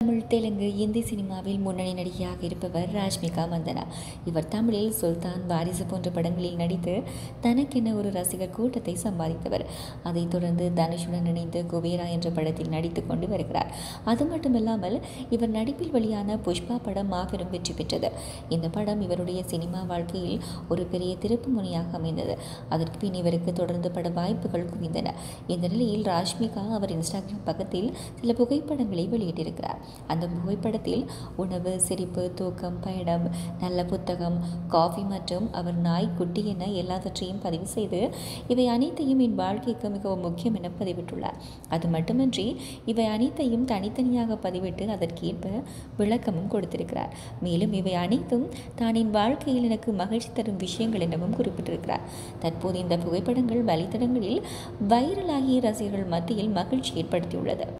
தமிழ், தெலுங்கு, இந்தி சினிமாவில் முன்னணி நடிகையாக இருப்பவர் ராஷ்மிகா மந்தனா. இவர் தமிழில் சுல்தான், வாரிசு போன்ற படங்களில் நடித்து தனக்கென ஒரு ரசிகர் கூட்டத்தை சம்பாதித்தவர். அதைத் தொடர்ந்து தனுஷுடன் இணைந்து குபேரா என்ற படத்தில் நடித்துக் கொண்டு வருகிறார். அது மட்டுமில்லாமல் இவர் நடிப்பில் வெளியான புஷ்பா படம் மாபெரும் வெற்றி பெற்றது. இந்த படம் இவருடைய சினிமா வாழ்க்கையில் ஒரு பெரிய திருப்பு முனையாக அமைந்தது. அதற்கு பின் இவருக்கு தொடர்ந்து பட வாய்ப்புகள் குவிந்தன. இந்த நிலையில் ராஷ்மிகா அவர் இன்ஸ்டாகிராம் பக்கத்தில் சில புகைப்படங்களை வெளியிட்டிருக்கிறார். அந்த புகைப்படத்தில் உணவு, சிரிப்பு, தூக்கம், பயணம், நல்ல புத்தகம், காஃபி மற்றும் அவர் நாய், குட்டி என எல்லாவற்றையும் பதிவு செய்து இவை அனைத்தையும் என் வாழ்க்கைக்கு மிகவும் முக்கியம் என பதிவிட்டுள்ளார். அது மட்டுமின்றி இவை அனைத்தையும் தனித்தனியாக பதிவிட்டு அதற்கேற்ப விளக்கமும் கொடுத்திருக்கிறார். மேலும் இவை அனைத்தும் தான் என் வாழ்க்கையில் எனக்கு மகிழ்ச்சி தரும் விஷயங்கள் எனவும் குறிப்பிட்டிருக்கிறார். தற்போது இந்த புகைப்படங்கள் வலைத்தளங்களில் வைரலாகி ரசிகர்கள் மத்தியில் மகிழ்ச்சி ஏற்படுத்தியுள்ளது.